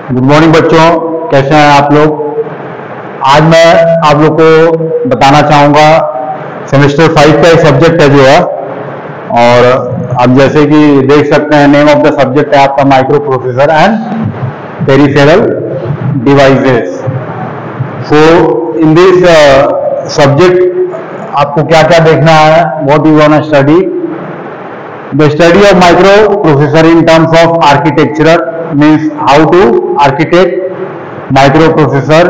Good morning बच्चों, कैसे हैं आप लोग। आज मैं आप लोग को बताना चाहूँगा सेमेस्टर 5 का एक सब्जेक्ट है जो है, और आप जैसे कि देख सकते हैं नेम ऑफ द सब्जेक्ट है आपका micro processor and peripheral devices. So in this subject आपको क्या क्या देखना है, what you want to study. The study of microprocessor in terms of architecture means how to architect microprocessor,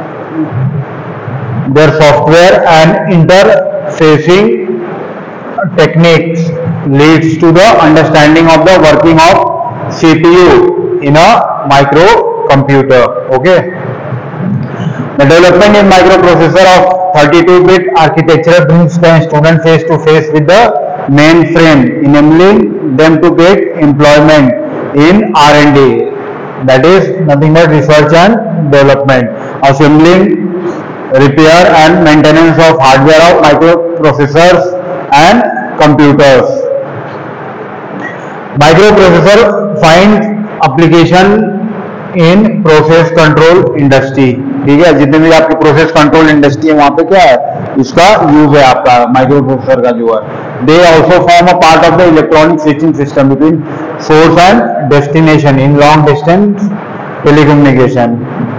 their software and interfacing techniques leads to the understanding of the working of CPU in a microcomputer. Okay. The development in microprocessor of 32-bit architecture brings the student face to face with the mainframe, enabling them to get employment in R&D, that is nothing but research and development, assembling, repair and maintenance of hardware of microprocessors and computers. Microprocessor finds application in process control industry. ठीक है, जितने भी आपकी process control industry है वहां पे क्या है, इसका यूज है आपका माइक्रोप्रोसेसर का जो है। They also form a part of the electronic switching system between source and destination in long distance telecommunication.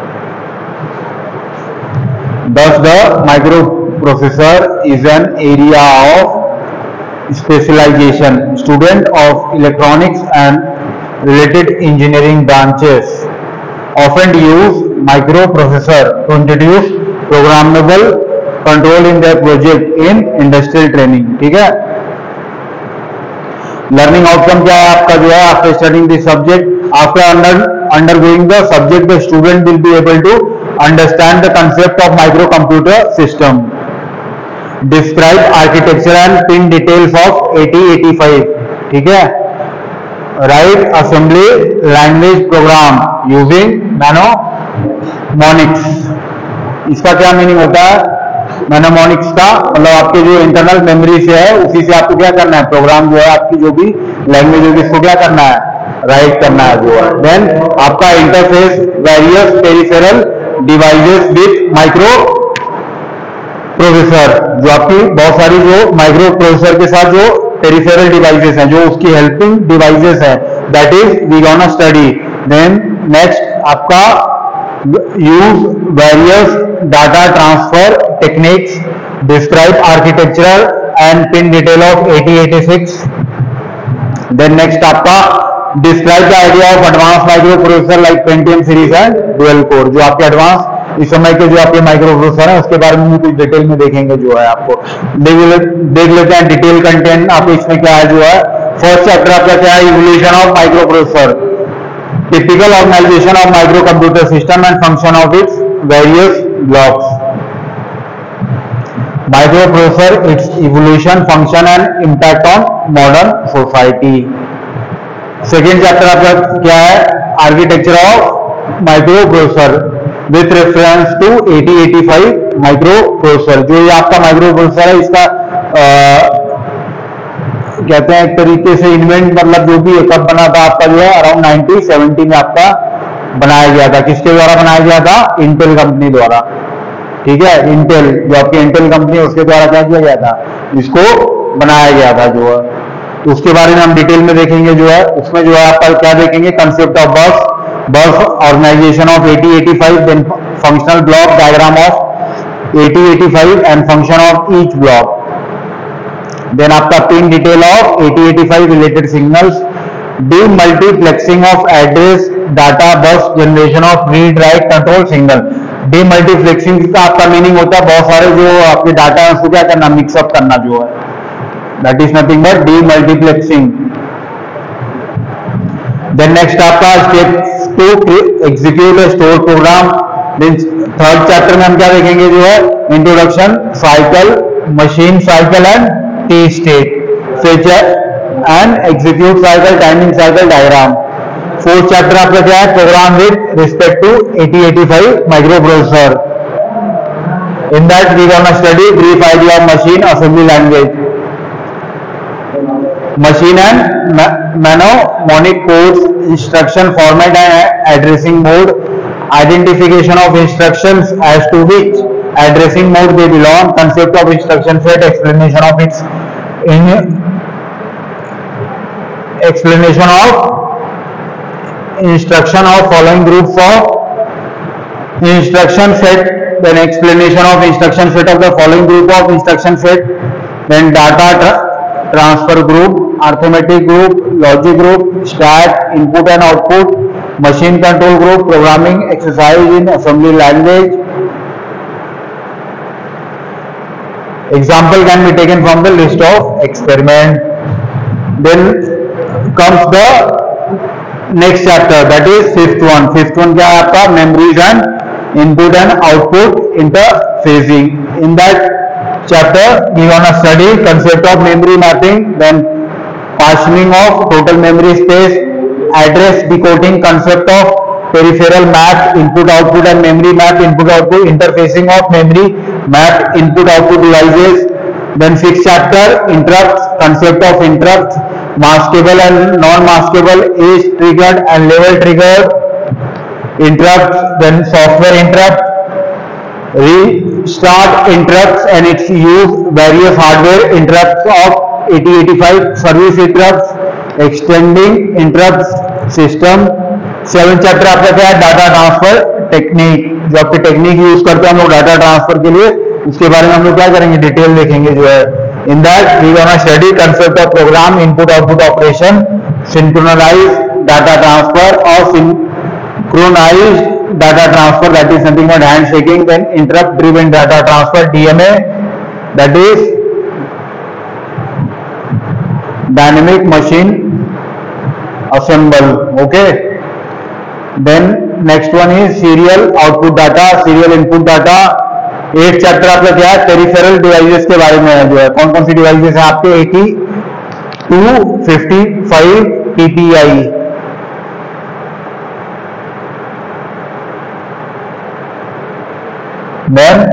Thus the microprocessor is an area of specialization. Student of electronics and related engineering branches often use microprocessor to introduce programmable control in their project in industrial training. ठीक है, learning outcome क्या है आपका जो है, after studying this subject, after undergoing the subject, the student will be able to understand the concept of microcomputer system, describe architecture and pin details of 8085. ठीक है, write assembly language program using mnemonics. इसका क्या meaning होता है, mnemonics का मतलब आपके जो इंटरनल मेमोरी से है उसी से आपको क्या करना है, प्रोग्राम जो है आपकी जो भी लैंग्वेज होगी इसको क्या करना है, राइट करना है जो है। देन आपका interface various peripheral devices with micro processor, जो आपकी बहुत सारी जो माइक्रो प्रोसेसर के साथ जो पेरिफेरल डिवाइसेस हैं, जो उसकी हेल्पिंग डिवाइसेस है, that is we gonna study. Then next आपका use various data transfer techniques, describe architectural and pin detail of 8086। Then next आपका describe the idea of advance micro processor like Pentium series and dual core, जो आपके advance इस समय के जो आपके micro processor है उसके बारे में कुछ डिटेल में देखेंगे जो है आपको। देख लेते हैं डिटेल कंटेंट आपको इसमें क्या है जो है। फर्स्ट चैप्टर आपका क्या है, evolution of micro processor, typical organization of micro computer system and function of its various blocks, microprocessor, its evolution, function and impact on modern society. Second chapter आपका क्या है, architecture of microprocessor with reference to 8085 microprocessor. जो ये आपका microprocessor है इसका कहते हैं एक तरीके से इन्वेंट, मतलब जो भी कब बना था आपका जो है अराउंड 1970 में आपका बनाया गया था। किसके द्वारा बनाया गया था, इंटेल कंपनी द्वारा। ठीक है, इंटेल जो आपकी इंटेल कंपनी है उसके द्वारा क्या किया गया था, इसको बनाया गया था जो है। तो उसके बारे में हम डिटेल में देखेंगे जो है। उसमें जो है आपका क्या देखेंगे, concept of bus organization of 8085, then functional block diagram of 8085 and function of each block, then आपका pin detail of 8085 related signals, demultiplexing of address data bus, generation of read write control signal. Demultiplexing का आपका meaning होता है बहुत सारे जो आपके data है उसको क्या करना, मिक्सअप करना जो है, that is nothing but demultiplexing. Then next आपका steps to execute a store program. Then third chapter में हम क्या देखेंगे जो है, introduction, cycle, machine cycle and T state, feature and execute cycle, timing cycle diagram. Fourth chapter आपका क्या है, program with respect to 8085 microprocessor. In that we gonna study brief idea of machine assembly language. machine and mnemonic codes, instruction format and addressing mode, identification of instructions as to which addressing mode they belong, concept of instruction set, explanation of its explanation of instruction of following groups of instruction set, then explanation of instruction set of the following group of instruction set, then data transfer group, arithmetic group, logic group, stack, input and output, machine control group, programming exercise in assembly language. Example can be taken from the list of experiment. Then comes the next chapter, that is fifth one. Fifth one क्या है आपका? Memories and input and output interfacing. In that chapter we want to study concept of memory mapping, then partitioning of total memory space, address decoding, concept of peripheral map, input output and memory map, input output, interfacing of memory map, input output devices. Then sixth chapter, interrupts, concept of interrupts, maskable and non-maskable, age triggered and level triggered interrupts, then software interrupt, restart interrupts and its use, various hardware interrupts of 8085, service interrupts, extending interrupts system. Seven chapter आपका क्या है? Data transfer technique, जो आपकी technique use करते हैं हम लोग data transfer के लिए, उसके बारे में हम लोग क्या करेंगे? डिटेल देखेंगे जो है. In that we gonna study concept of program, input output operation, synchronize data transfer और synchronize data transfer, that is something but hand shaking. Then interrupt driven data transfer, DMA, that is dynamic machine assemble. Okay, then next one is serial output data, serial input data. एक chapter आपका क्या है? Peripheral devices के बारे में है, जो है कौन कौन सी डिवाइसेस हैं आपके? 8255 TPI, then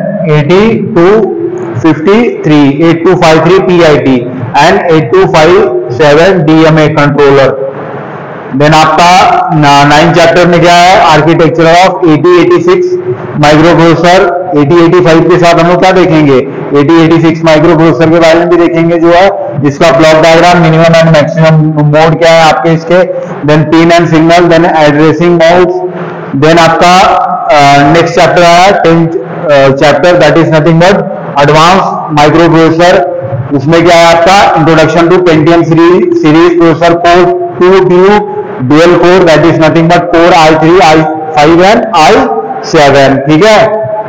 8253 PIT and 8257 DMA controller. Then आपका 9 चैप्टर में क्या है? Architecture of 8086 micro processor. 8085 के साथ हम लोग क्या देखेंगे? 8086 माइक्रो प्रोसेसर के बारे में भी देखेंगे, जो है इसका block diagram, minimum and maximum mode क्या है आपके इसके, then pin and signal, then addressing modes. Then आपका नेक्स्ट चैप्टर है 10th chapter, that is nothing but advance micro processor. उसमें क्या है आपका? Introduction to Pentium series processor, core 2 dual core, that is nothing but core i3, i5 and i7. ठीक है,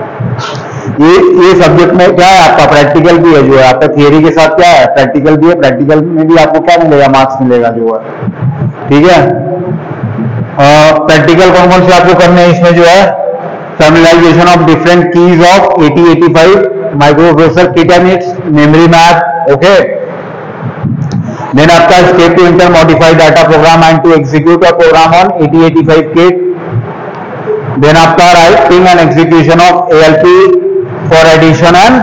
ये subject में क्या है आपका? प्रैक्टिकल भी है, जो है आपका थियरी के साथ क्या है? प्रैक्टिकल भी है. प्रैक्टिकल में भी आपको क्या मिलेगा? मार्क्स मिलेगा, जो है. ठीक है, प्रैक्टिकल कौन कौन से आपको करने हैं इसमें? जो है familiarization of different keys of 8085 micro processor kit and its memory map. Okay, then आपका step to inter modified data program and to execute a program on 8085 kit. Then आपका writing and execution of ALP for addition and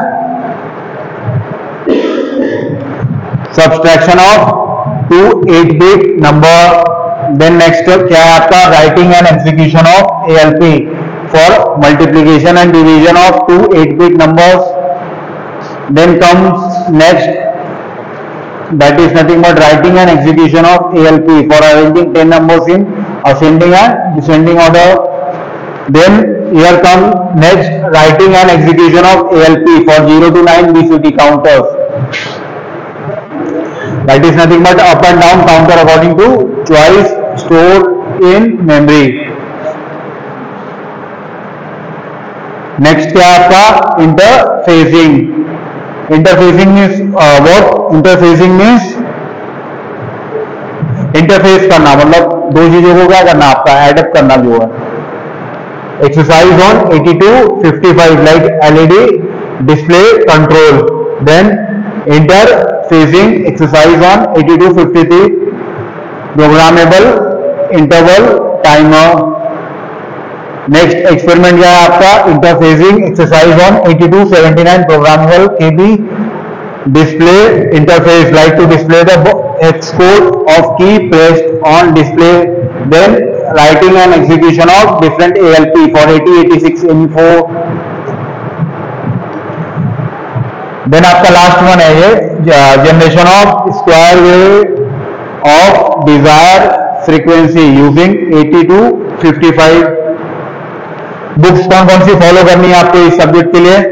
subtraction of 2 8-bit number. Then next क्या है आपका? Writing and execution of ALP for multiplication and division of 2 8-bit numbers. Then comes next, that is nothing but writing and execution of ALP for arranging 10 numbers in ascending and descending order. Then here comes next, writing and execution of ALP for 0 to 9 BCD counters. That is nothing but up and down counter according to choice stored in memory. Next क्या है आपका? Interfacing. Interfacing means what? Interfacing means interface करना, मतलब दो चीजों को क्या करना? आपका एडअप करना, जो है. Exercise on 8255 like LED display control. Then interfacing exercise on 8253 programmable interval timer. Next experiment क्या है आपका? Interfacing exercise on 8279 programmable KB display interface like to display the hex code of key pressed on display, then writing and execution of different ALP for 8086 info. देन आपका last one है ये generation of square wave of desire frequency using 80 to 55. Books कौन कौन सी follow करनी है आपको इस सब्जेक्ट के लिए?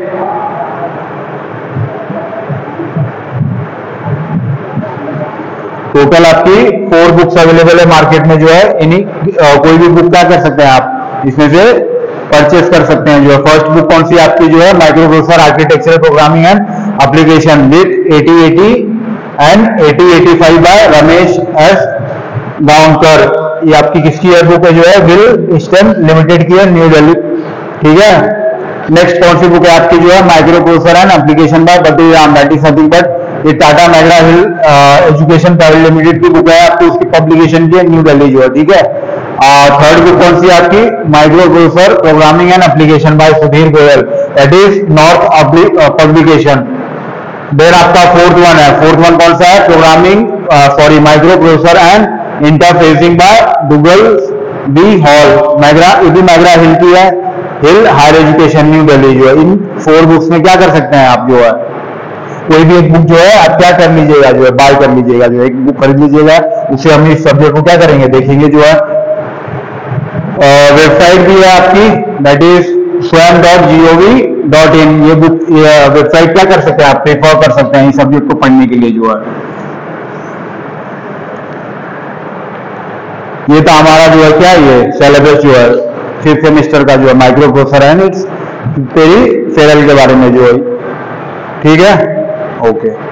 टोटल आपकी 4 बुक्स अवेलेबल है मार्केट में जो है, इन्हीं कोई भी बुक क्या कर सकते हैं आप इसमें से परचेस कर सकते हैं। जो है फर्स्ट बुक कौन सी आपकी जो है micro processor architecture programming and application with 8080 and 8085 by Ramesh S Gaonkar. ये आपकी किसकी है बुक है जो है विल स्टेम लिमिटेड की है, न्यू दिल्ली। ठीक है, नेक्स्ट कौन सी बुक है आपकी जो है micro processor and application by Badri Ram, that is nothing but ये Tata McGraw Hill education private limited की बुक है आपकी, उसकी पब्लिकेशन की है न्यू दिल्ली जो है। ठीक है, थर्ड बुक कौन सी आपकी micro processor programming and application by Sudhir Goyal, that is North publication. Then आपका फोर्थ वन है, फोर्थ वन कौन सा है programming micro processor and interfacing by Douglas B Hall, McGraw ये भी मैग्रा हिल की है, Hill higher education New Delhi जो है। इन 4 बुक्स में क्या कर सकते हैं आप जो है कोई भी एक बुक जो है आप क्या कर लीजिएगा जो है बाय कर लीजिएगा, जो एक बुक खरीद लीजिएगा, उसे हम इस सब्जेक्ट को क्या करेंगे देखेंगे जो है। वेबसाइट भी है आपकी दैट इज swam.gov.in, ये बुक वेबसाइट क्या कर सकते हैं आप प्रेफर कर सकते हैं इस सब्जेक्ट को पढ़ने के लिए जो है। ये तो हमारा जो है क्या ये सिलेबस जो है 5th सेमेस्टर का जो है micro processor and its peripheral के बारे में जो है। ठीक है, ओके।